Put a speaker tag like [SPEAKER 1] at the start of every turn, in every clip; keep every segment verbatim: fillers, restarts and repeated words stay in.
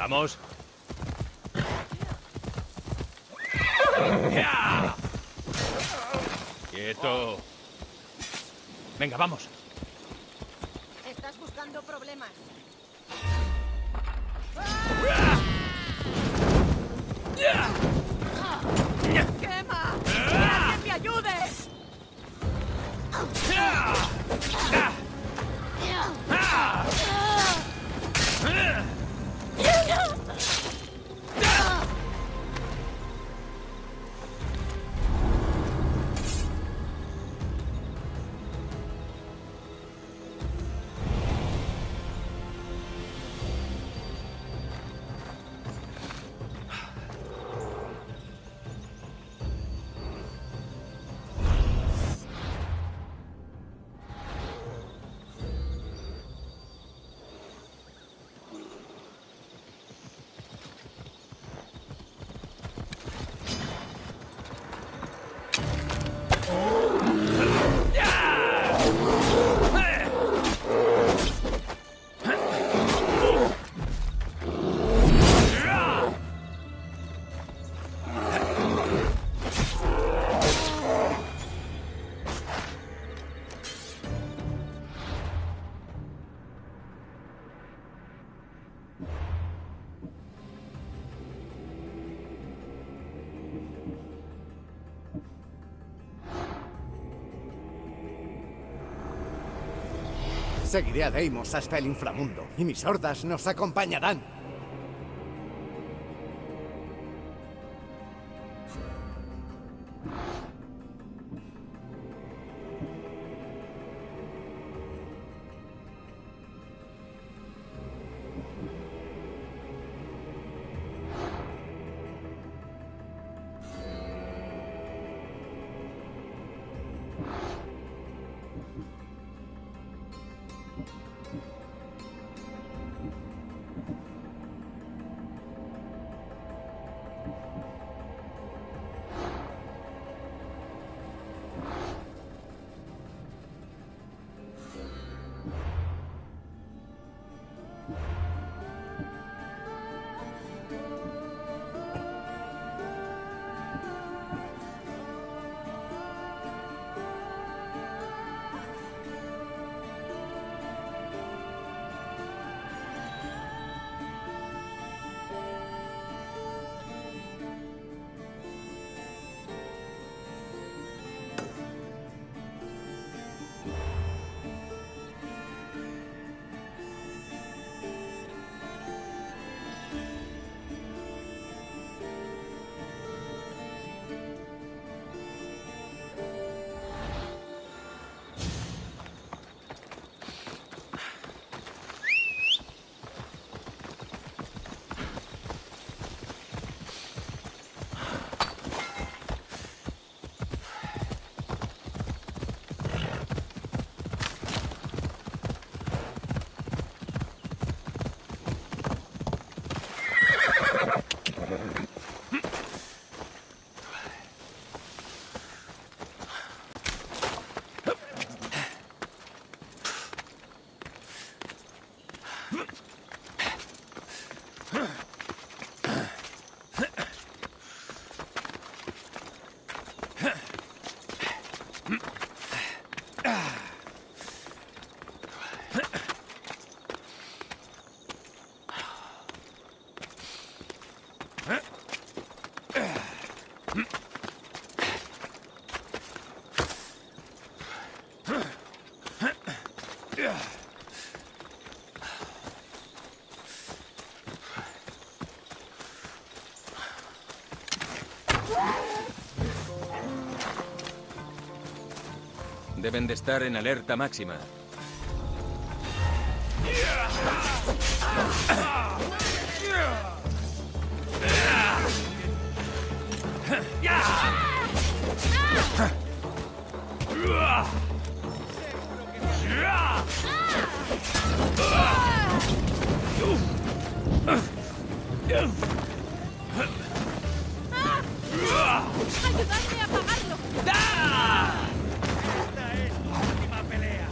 [SPEAKER 1] Vamos. ¡Ya! ¡Quieto! Venga, vamos.
[SPEAKER 2] Estás buscando problemas. ¡Quema! ¡Que alguien me ayude!
[SPEAKER 3] Seguiré a Deimos hasta el inframundo, y mis hordas nos acompañarán.
[SPEAKER 1] Deben de estar en alerta máxima.
[SPEAKER 2] ¡Ayudadme a apagarlo!
[SPEAKER 4] Esta es la última pelea.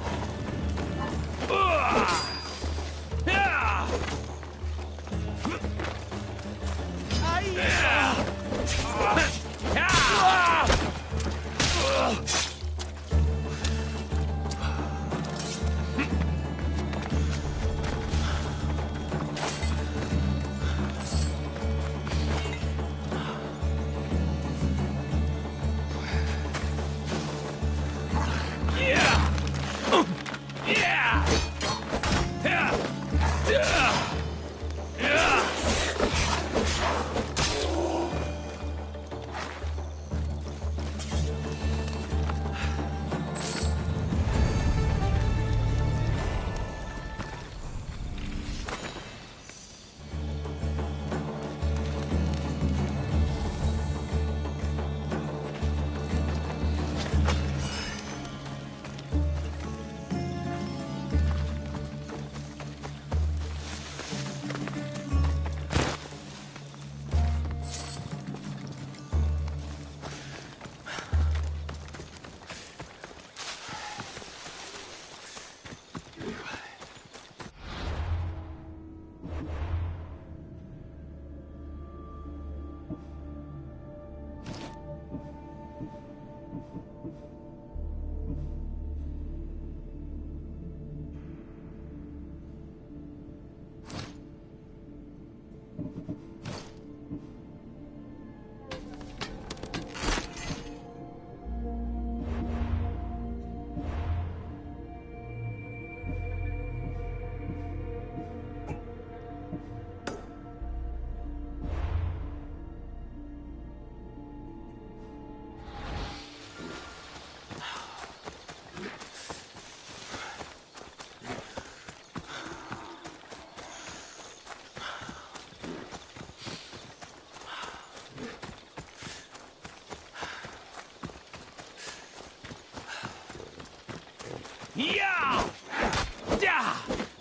[SPEAKER 1] ¡Ya! ¡Ya!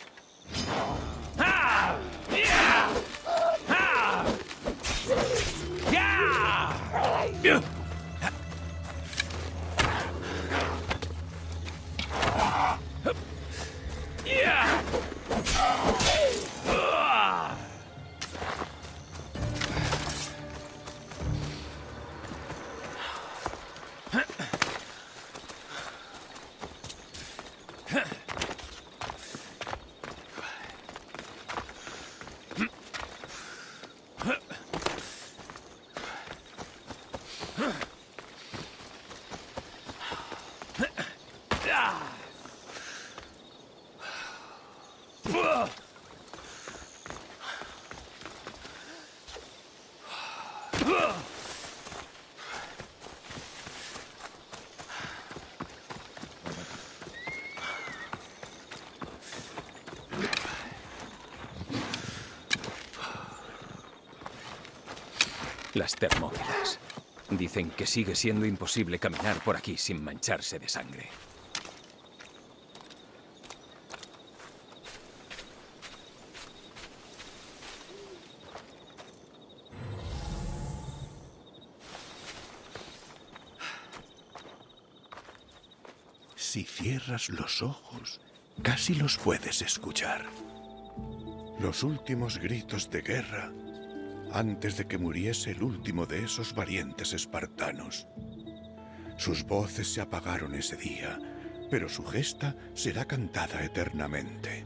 [SPEAKER 1] ¡Ah! ¡Ya! ¡Ah! ¡Ya! ¡Ya! Las Termópilas. Dicen que sigue siendo imposible caminar por aquí sin mancharse de sangre.
[SPEAKER 5] Si cierras los ojos, casi los puedes escuchar. Los últimos gritos de guerra antes de que muriese el último de esos valientes espartanos. Sus voces se apagaron ese día, pero su gesta será cantada eternamente.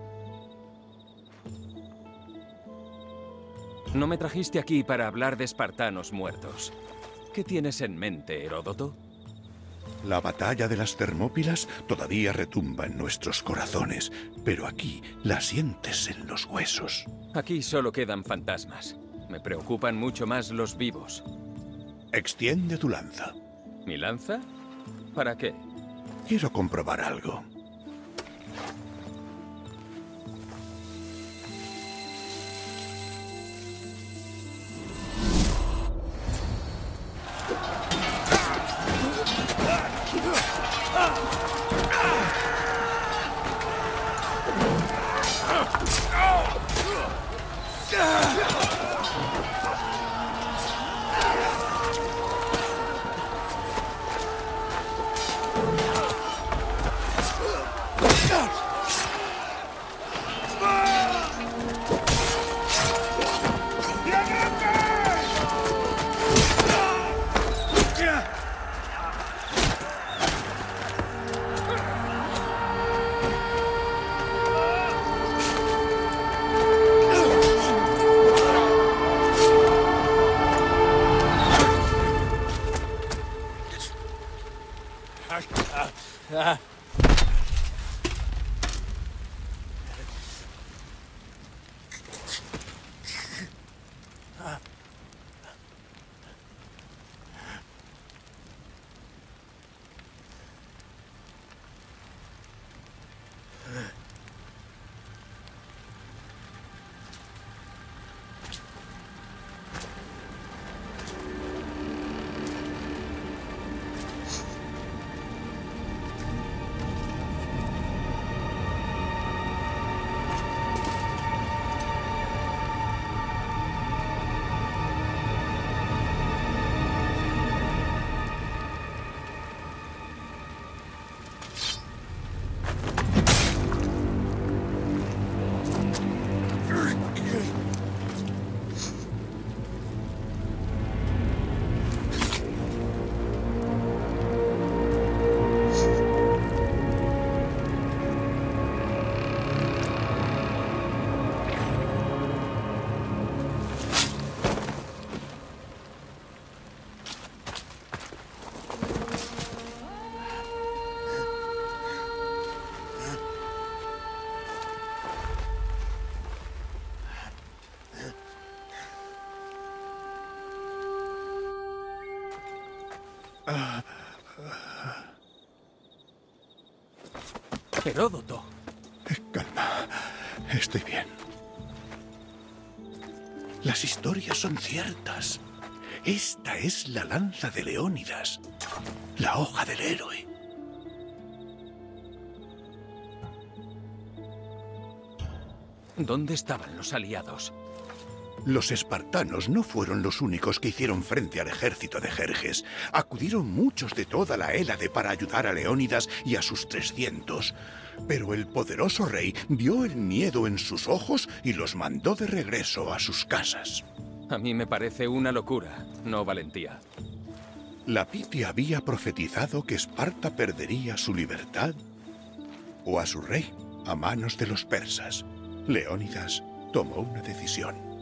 [SPEAKER 1] No me trajiste aquí para hablar de espartanos muertos. ¿Qué tienes en mente, Heródoto?
[SPEAKER 5] La batalla de las Termópilas todavía retumba en nuestros corazones, pero aquí la sientes en los huesos.
[SPEAKER 1] Aquí solo quedan fantasmas. Me preocupan mucho más los vivos.
[SPEAKER 5] Extiende tu lanza.
[SPEAKER 1] ¿Mi lanza? ¿Para qué?
[SPEAKER 5] Quiero comprobar algo.
[SPEAKER 1] Heródoto.
[SPEAKER 5] Calma. Estoy bien. Las historias son ciertas. Esta es la lanza de Leónidas, la hoja del héroe.
[SPEAKER 1] ¿Dónde estaban los aliados?
[SPEAKER 5] Los espartanos no fueron los únicos que hicieron frente al ejército de Jerjes. Acudieron muchos de toda la Hélade para ayudar a Leónidas y a sus trescientos. Pero el poderoso rey vio el miedo en sus ojos y los mandó de regreso a sus casas.
[SPEAKER 1] A mí me parece una locura, no valentía.
[SPEAKER 5] La Pitia había profetizado que Esparta perdería su libertad o a su rey a manos de los persas. Leónidas tomó una decisión.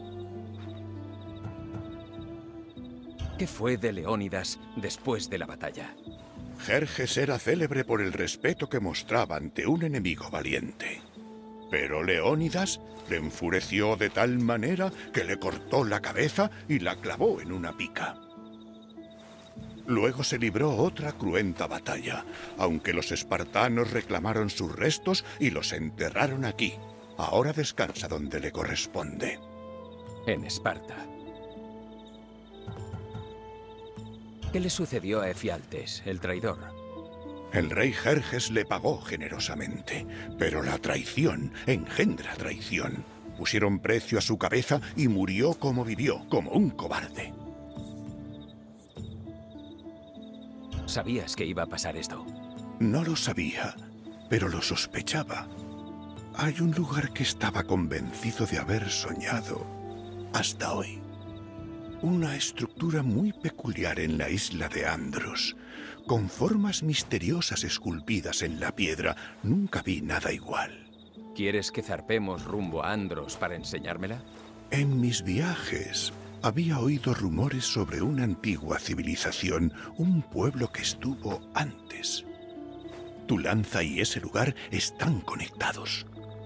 [SPEAKER 1] ¿Qué fue de Leónidas después de la batalla?
[SPEAKER 5] Jerjes era célebre por el respeto que mostraba ante un enemigo valiente. Pero Leónidas le enfureció de tal manera que le cortó la cabeza y la clavó en una pica. Luego se libró otra cruenta batalla, aunque los espartanos reclamaron sus restos y los enterraron aquí. Ahora descansa donde le corresponde.
[SPEAKER 1] En Esparta. ¿Qué le sucedió a Efialtes, el traidor?
[SPEAKER 5] El rey Jerjes le pagó generosamente, pero la traición engendra traición. Pusieron precio a su cabeza y murió como vivió, como un cobarde.
[SPEAKER 1] ¿Sabías que iba a pasar esto?
[SPEAKER 5] No lo sabía, pero lo sospechaba. Hay un lugar que estaba convencido de haber soñado hasta hoy. Una estructura muy peculiar en la isla de Andros, con formas misteriosas esculpidas en la piedra. Nunca vi nada igual.
[SPEAKER 1] ¿Quieres que zarpemos rumbo a Andros para enseñármela?
[SPEAKER 5] En mis viajes había oído rumores sobre una antigua civilización, un pueblo que estuvo antes. Tu lanza y ese lugar están conectados.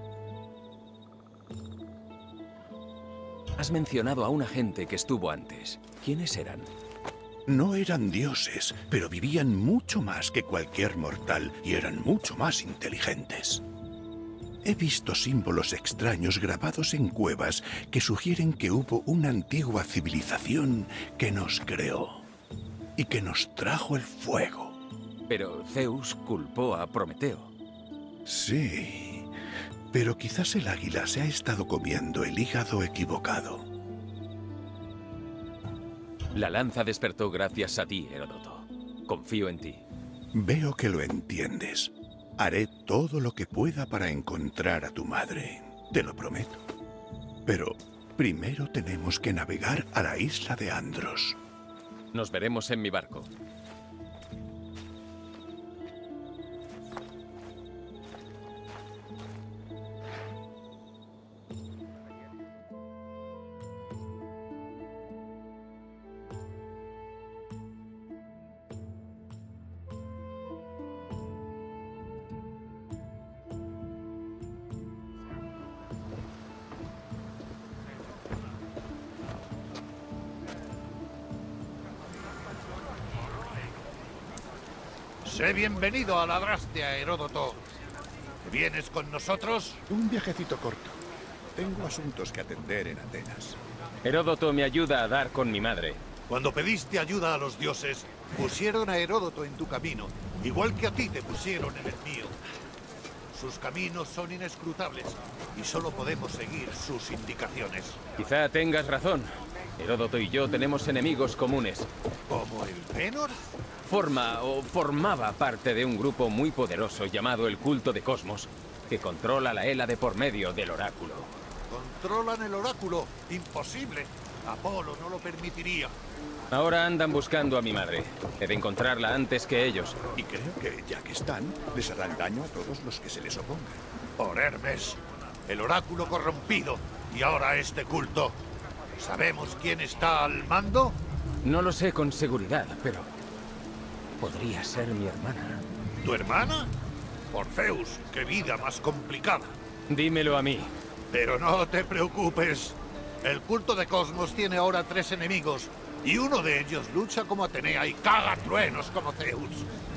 [SPEAKER 1] Has mencionado a una gente que estuvo antes. ¿Quiénes eran?
[SPEAKER 5] No eran dioses, pero vivían mucho más que cualquier mortal y eran mucho más inteligentes. He visto símbolos extraños grabados en cuevas que sugieren que hubo una antigua civilización que nos creó y que nos trajo el fuego.
[SPEAKER 1] Pero Zeus culpó a Prometeo.
[SPEAKER 5] Sí. Pero quizás el águila se ha estado comiendo el hígado equivocado.
[SPEAKER 1] La lanza despertó gracias a ti, Heródoto. Confío en ti.
[SPEAKER 5] Veo que lo entiendes. Haré todo lo que pueda para encontrar a tu madre. Te lo prometo. Pero primero tenemos que navegar a la isla de Andros.
[SPEAKER 1] Nos veremos en mi barco.
[SPEAKER 4] Sé bienvenido a la Drástea, Heródoto. ¿Vienes con nosotros?
[SPEAKER 5] Un viajecito corto. Tengo asuntos que atender en Atenas.
[SPEAKER 1] Heródoto me ayuda a dar con mi madre.
[SPEAKER 4] Cuando pediste ayuda a los dioses, pusieron a Heródoto en tu camino, igual que a ti te pusieron en el mío. Sus caminos son inescrutables y solo podemos seguir sus indicaciones.
[SPEAKER 1] Quizá tengas razón. Heródoto y yo tenemos enemigos comunes.
[SPEAKER 4] ¿Como el Venor?
[SPEAKER 1] Forma o formaba parte de un grupo muy poderoso llamado el Culto de Cosmos, que controla la Hélade por medio del oráculo.
[SPEAKER 4] ¿Controlan el oráculo? Imposible. Apolo no lo permitiría.
[SPEAKER 1] Ahora andan buscando a mi madre. He de encontrarla antes que ellos.
[SPEAKER 5] Y creo que, ya que están, les harán daño a todos los que se les opongan.
[SPEAKER 4] Por Hermes, el oráculo corrompido y ahora este culto. ¿Sabemos quién está al mando?
[SPEAKER 1] No lo sé con seguridad, pero podría ser mi hermana.
[SPEAKER 4] ¿Tu hermana? Por Zeus, qué vida más complicada.
[SPEAKER 1] Dímelo a mí.
[SPEAKER 4] Pero no te preocupes. El culto de Cosmos tiene ahora tres enemigos y uno de ellos lucha como Atenea y caga truenos como Zeus.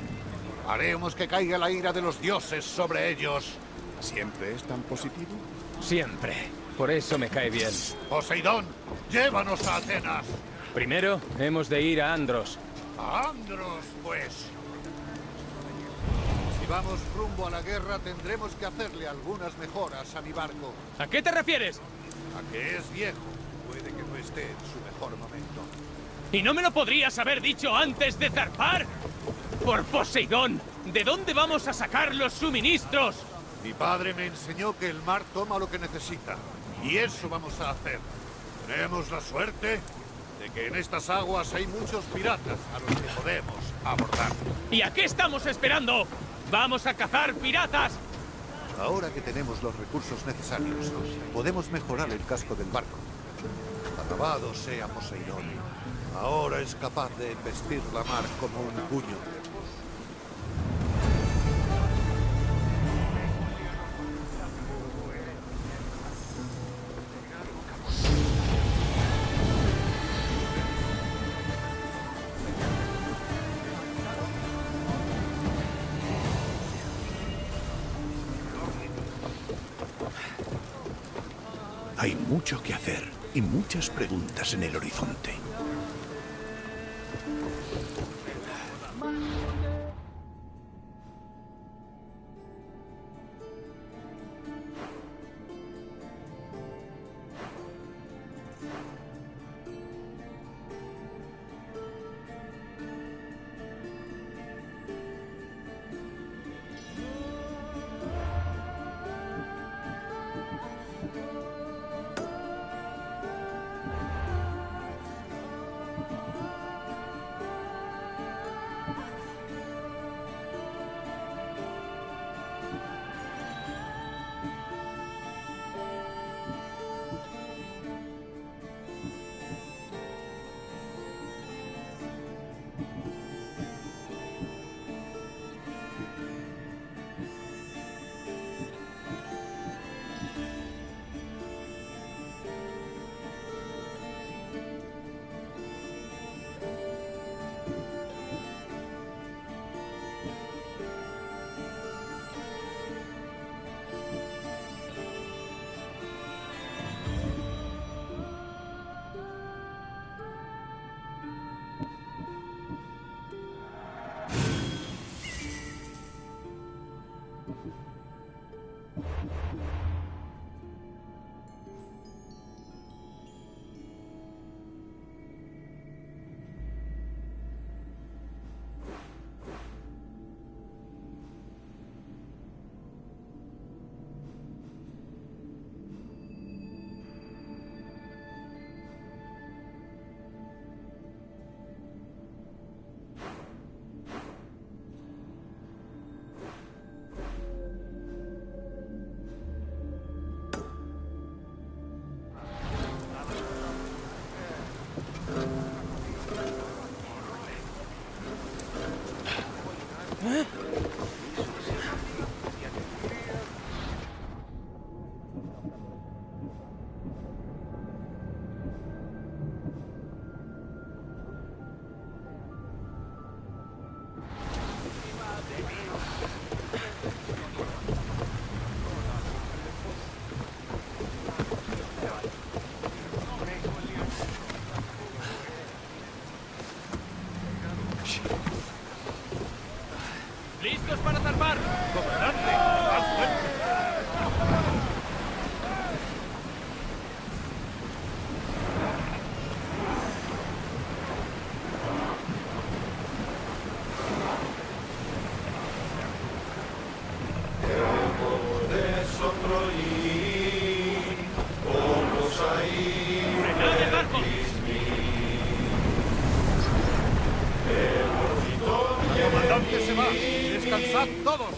[SPEAKER 4] Haremos que caiga la ira de los dioses sobre ellos.
[SPEAKER 5] ¿Siempre es tan positivo?
[SPEAKER 1] Siempre. Por eso me cae bien.
[SPEAKER 4] Poseidón, llévanos a Atenas.
[SPEAKER 1] Primero, hemos de ir a Andros.
[SPEAKER 4] A Andros, pues. Si vamos rumbo a la guerra, tendremos que hacerle algunas mejoras a mi barco.
[SPEAKER 1] ¿A qué te refieres?
[SPEAKER 4] A que es viejo. Puede que no esté en su mejor momento.
[SPEAKER 1] ¿Y no me lo podrías haber dicho antes de zarpar? ¡Por Poseidón! ¿De dónde vamos a sacar los suministros?
[SPEAKER 4] Mi padre me enseñó que el mar toma lo que necesita. Y eso vamos a hacer. Tenemos la suerte de que en estas aguas hay muchos piratas a los que podemos abordar.
[SPEAKER 1] ¿Y a qué estamos esperando? ¡Vamos a cazar piratas!
[SPEAKER 4] Ahora que tenemos los recursos necesarios, podemos mejorar el casco del barco. Alabado sea Poseidón. Ahora es capaz de embestir la mar como un puño.
[SPEAKER 5] Hay mucho que hacer y muchas preguntas en el horizonte.
[SPEAKER 1] ¡Listos para zarpar!
[SPEAKER 4] ¡Comandante! ¡Haz fuerte!
[SPEAKER 1] ¡Frenad el barco!
[SPEAKER 4] ¡El comandante se va! ¡Descansad todos!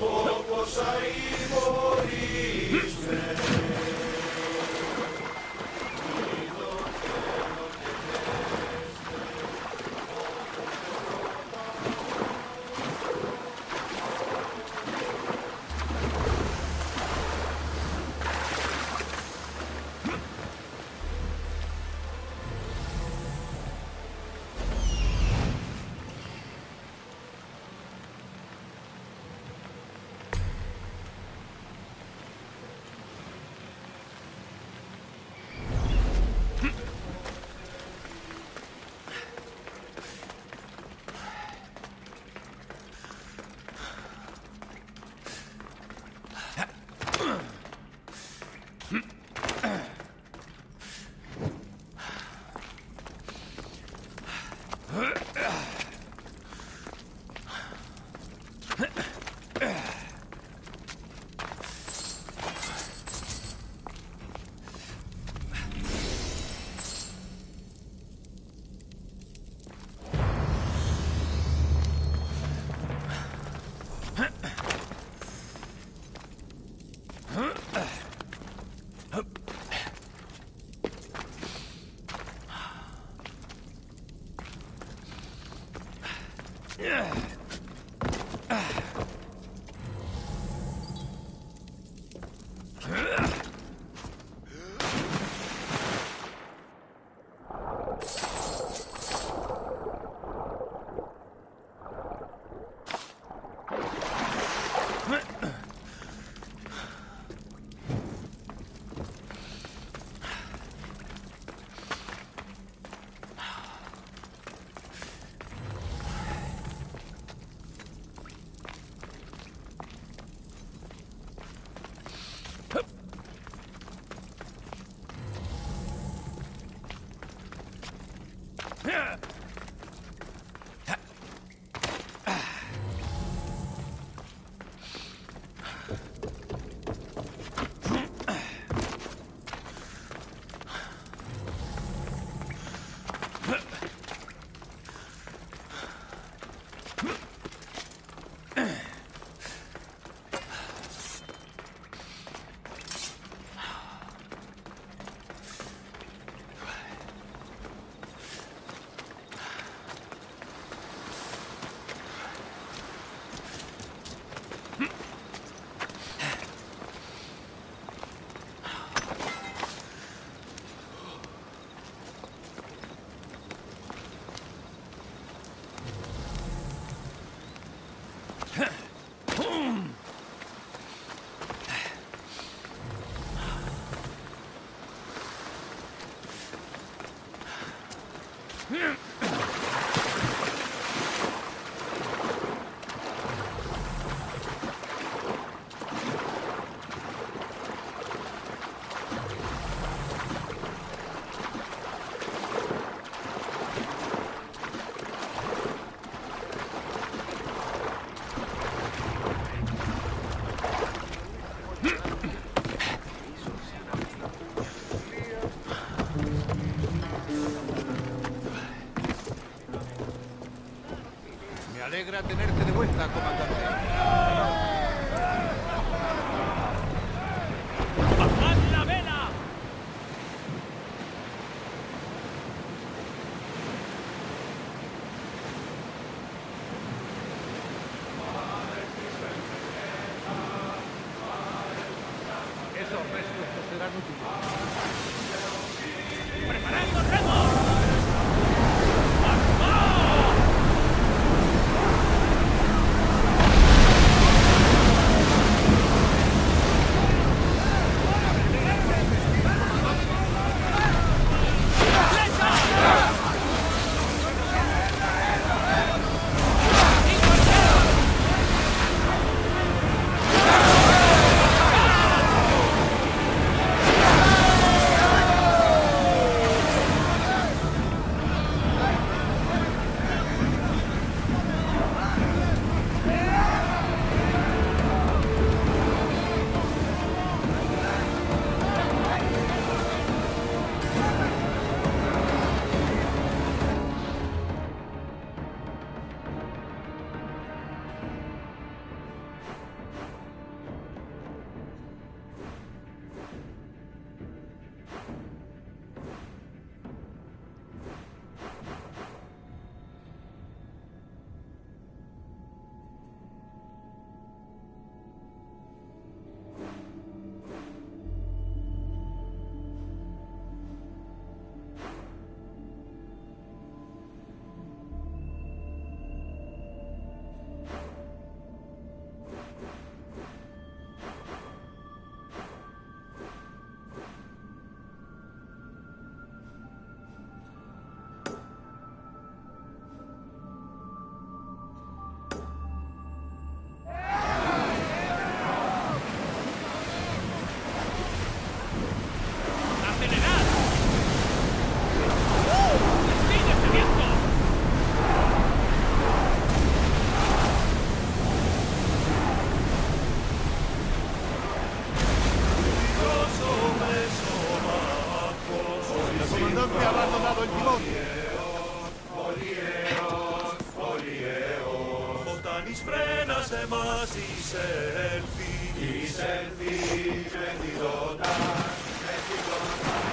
[SPEAKER 4] Me alegra tenerte de vuelta, comandante.
[SPEAKER 6] ¡Bajad la vela!
[SPEAKER 4] Esos restos te serán útiles.
[SPEAKER 6] ¡Preparad los remos!
[SPEAKER 4] comandante ha abandonado el timón.
[SPEAKER 7] Botanis frenas emas y selfie y selfie bendidota, bendidota.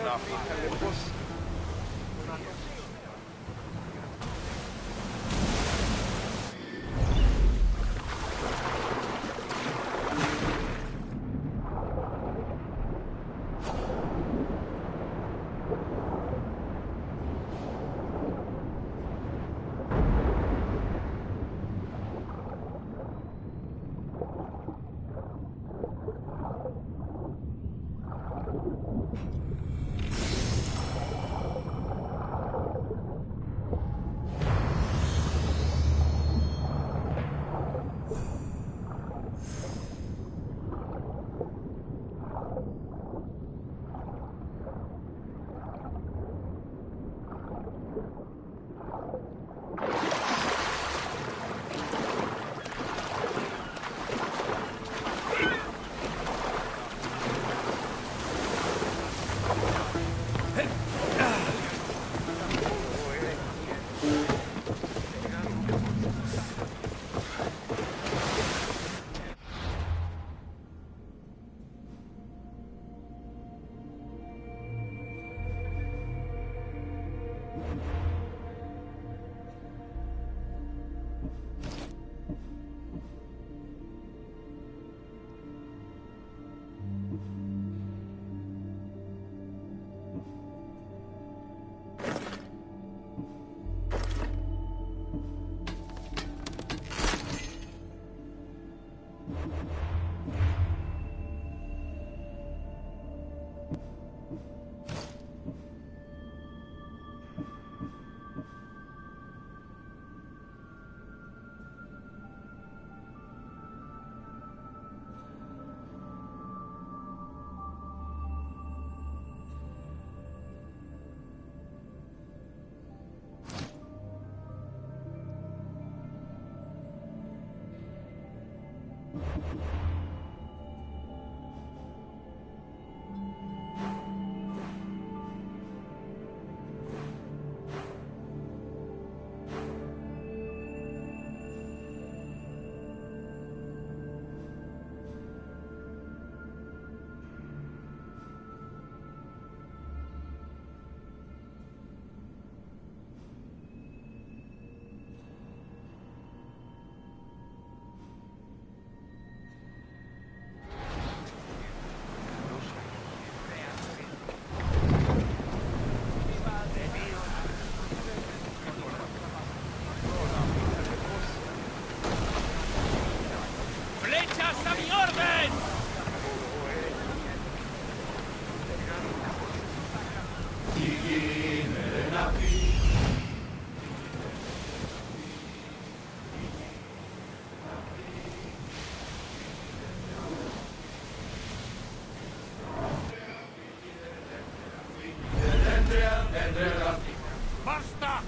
[SPEAKER 4] ¡Basta!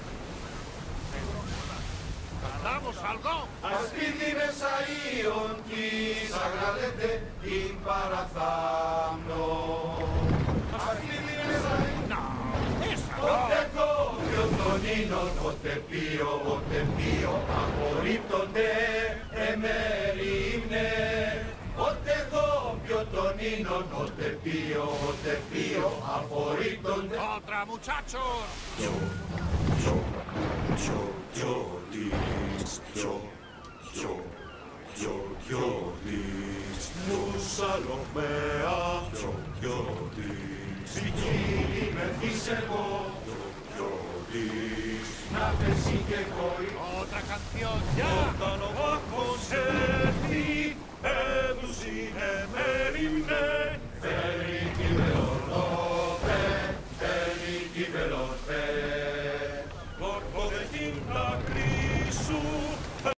[SPEAKER 4] ¿Cantamos algo?
[SPEAKER 7] Ασπίδι Μεσαΐων της αγραδέτε υπαραθάμνο. Ασπίδι Μεσαΐων.
[SPEAKER 4] No, esa
[SPEAKER 7] Ότε
[SPEAKER 4] no.
[SPEAKER 7] κόβιο τον ίνον, ότε πίο, ότε πίο, απορρίπτονται εμερίμνε. Ότε κόβιο τον ίνον, ότε πίο, ότε πίο, απορρίπτονται.
[SPEAKER 4] Otra, muchachos.
[SPEAKER 7] Yo, yo, yo, yo, dis, yo, yo, yo, yo, dis, μουσαλομέα, yo, yo, dis, Βικίνη με φύσεκο, yo, yo, dis, να πέσει και κόη.
[SPEAKER 4] Otra canción, ya.
[SPEAKER 7] Όταν ο βάχος έρθει, έδους είναι μέριμνε,